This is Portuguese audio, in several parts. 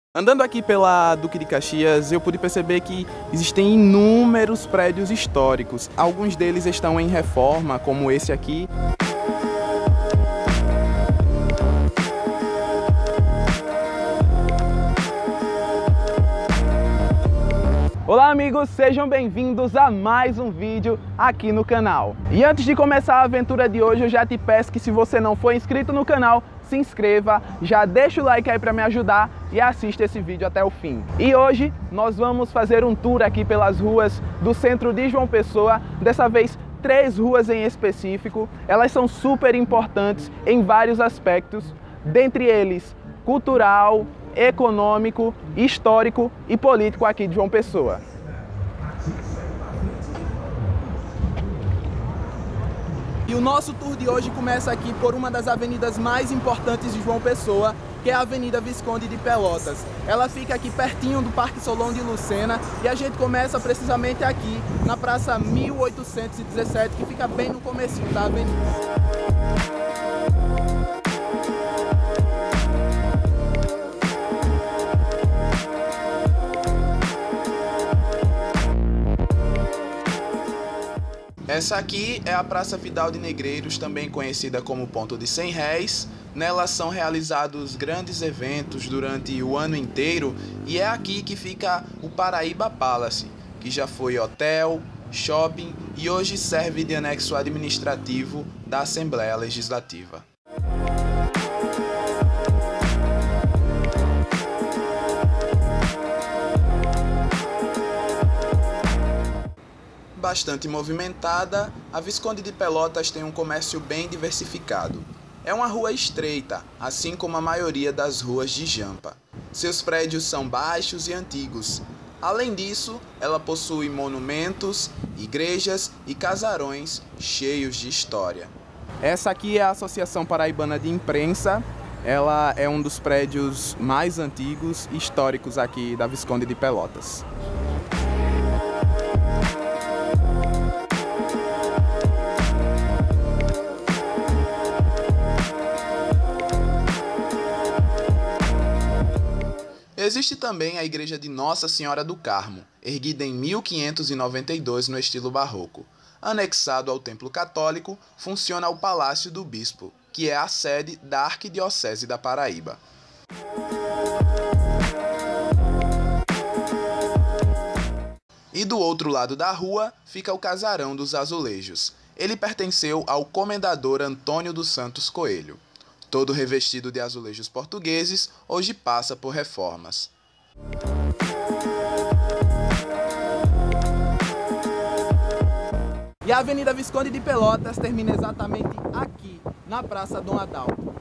Andando aqui pela Duque de Caxias, eu pude perceber que existem inúmeros prédios históricos. Alguns deles estão em reforma, como esse aqui. Olá amigos, sejam bem-vindos a mais um vídeo aqui no canal. E antes de começar a aventura de hoje, eu já te peço que se você não for inscrito no canal, se inscreva, já deixa o like aí para me ajudar e assista esse vídeo até o fim. E hoje nós vamos fazer um tour aqui pelas ruas do centro de João Pessoa, dessa vez 3 ruas em específico. Elas são super importantes em vários aspectos, dentre eles cultural, econômico, histórico e político aqui de João Pessoa. E o nosso tour de hoje começa aqui por uma das avenidas mais importantes de João Pessoa, que é a Avenida Visconde de Pelotas. Ela fica aqui pertinho do Parque Solon de Lucena e a gente começa precisamente aqui na Praça 1817, que fica bem no comecinho da avenida. Essa aqui é a Praça Vidal de Negreiros, também conhecida como Ponto de 100 Réis. Nela são realizados grandes eventos durante o ano inteiro e é aqui que fica o Paraíba Palace, que já foi hotel, shopping e hoje serve de anexo administrativo da Assembleia Legislativa. Bastante movimentada, a Visconde de Pelotas tem um comércio bem diversificado. É uma rua estreita, assim como a maioria das ruas de Jampa. Seus prédios são baixos e antigos. Além disso, ela possui monumentos, igrejas e casarões cheios de história. Essa aqui é a Associação Paraibana de Imprensa. Ela é um dos prédios mais antigos e históricos aqui da Visconde de Pelotas. Existe também a Igreja de Nossa Senhora do Carmo, erguida em 1592 no estilo barroco. Anexado ao Templo Católico, funciona o Palácio do Bispo, que é a sede da Arquidiocese da Paraíba. E do outro lado da rua fica o Casarão dos Azulejos. Ele pertenceu ao comendador Antônio dos Santos Coelho. Todo revestido de azulejos portugueses, hoje passa por reformas. E a Avenida Visconde de Pelotas termina exatamente aqui, na Praça Dom Adalto.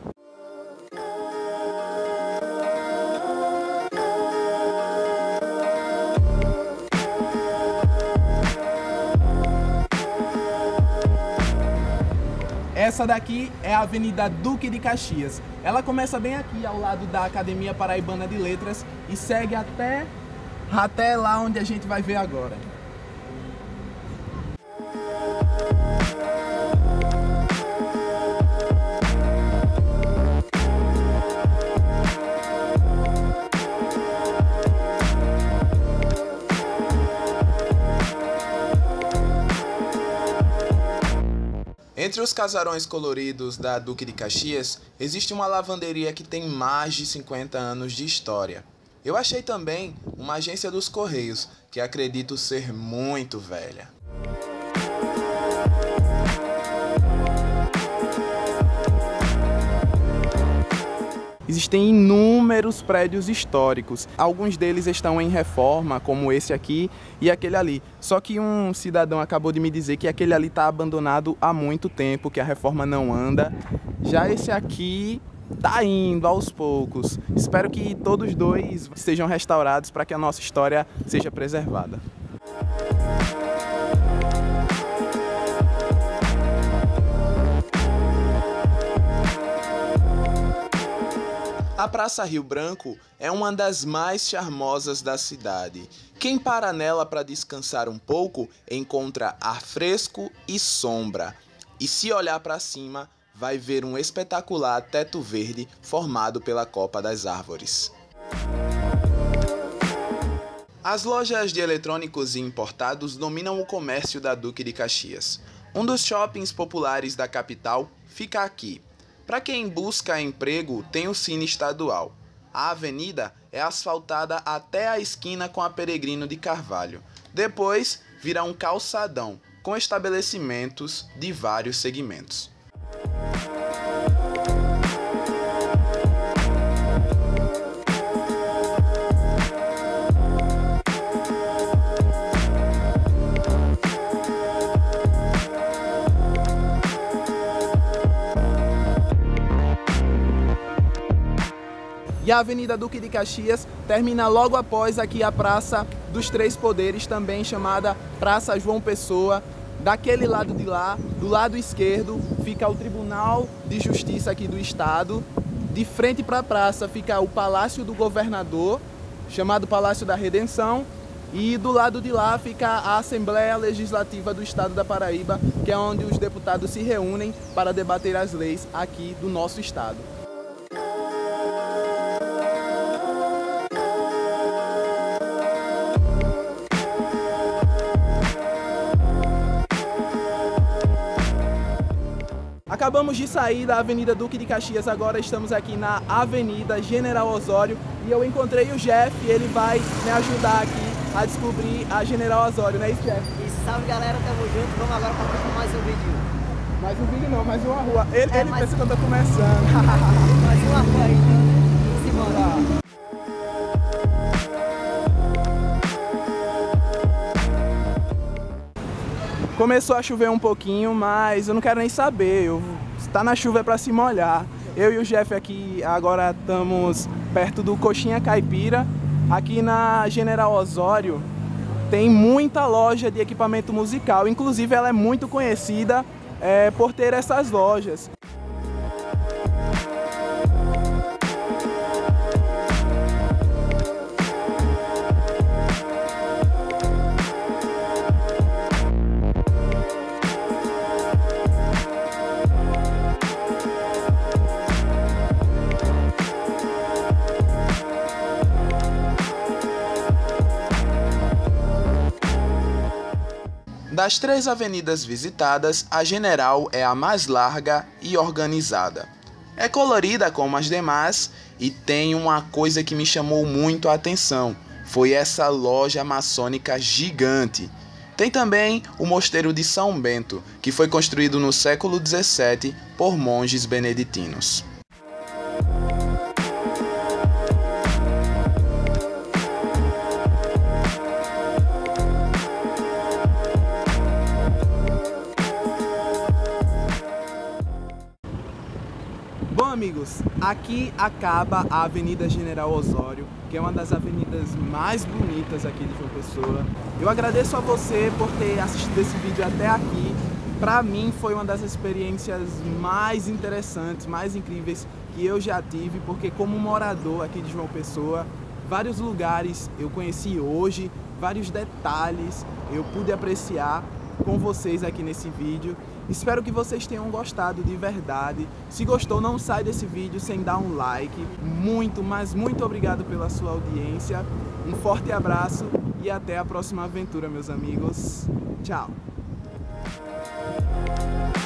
Essa daqui é a Avenida Duque de Caxias. Ela começa bem aqui, ao lado da Academia Paraibana de Letras, e segue até lá onde a gente vai ver agora. Entre os casarões coloridos da Duque de Caxias, existe uma lavanderia que tem mais de 50 anos de história. Eu achei também uma agência dos Correios, que acredito ser muito velha. Existem inúmeros prédios históricos. Alguns deles estão em reforma, como esse aqui e aquele ali. Só que um cidadão acabou de me dizer que aquele ali está abandonado há muito tempo, que a reforma não anda. Já esse aqui está indo aos poucos. Espero que todos dois sejam restaurados para que a nossa história seja preservada. A Praça Rio Branco é uma das mais charmosas da cidade. Quem para nela para descansar um pouco encontra ar fresco e sombra. E se olhar para cima, vai ver um espetacular teto verde formado pela copa das árvores. As lojas de eletrônicos e importados dominam o comércio da Duque de Caxias. Um dos shoppings populares da capital fica aqui. Para quem busca emprego, tem o Cine Estadual. A avenida é asfaltada até a esquina com a Peregrino de Carvalho. Depois, vira um calçadão, com estabelecimentos de vários segmentos. E a Avenida Duque de Caxias termina logo após aqui a Praça dos Três Poderes, também chamada Praça João Pessoa. Daquele lado de lá, do lado esquerdo, fica o Tribunal de Justiça aqui do Estado. De frente para a praça fica o Palácio do Governador, chamado Palácio da Redenção. E do lado de lá fica a Assembleia Legislativa do Estado da Paraíba, que é onde os deputados se reúnem para debater as leis aqui do nosso estado. Acabamos de sair da Avenida Duque de Caxias, agora estamos aqui na Avenida General Osório e eu encontrei o Jeff e ele vai me ajudar aqui a descobrir a General Osório, né, Jeff? Isso, salve galera, tamo junto, vamos agora para mais um vídeo. Mais um vídeo não, mais uma rua. Ele pensa que eu tô começando. Mais uma rua aí, então, simbora. Começou a chover um pouquinho, mas eu não quero nem saber, se tá na chuva é pra se molhar. Eu e o Jeff aqui agora estamos perto do Coxinha Caipira. Aqui na General Osório tem muita loja de equipamento musical, inclusive ela é muito conhecida por ter essas lojas. Das três avenidas visitadas, a General é a mais larga e organizada. É colorida como as demais e tem uma coisa que me chamou muito a atenção, foi essa loja maçônica gigante. Tem também o Mosteiro de São Bento, que foi construído no século XVII por monges beneditinos. Bom, amigos, aqui acaba a Avenida General Osório, que é uma das avenidas mais bonitas aqui de João Pessoa. Eu agradeço a você por ter assistido esse vídeo até aqui. Para mim foi uma das experiências mais interessantes, mais incríveis que eu já tive, porque como morador aqui de João Pessoa, vários lugares eu conheci hoje, vários detalhes eu pude apreciar com vocês aqui nesse vídeo. Espero que vocês tenham gostado de verdade. Se gostou, não sai desse vídeo sem dar um like. Muito, mas muito obrigado pela sua audiência. Um forte abraço e até a próxima aventura, meus amigos. Tchau!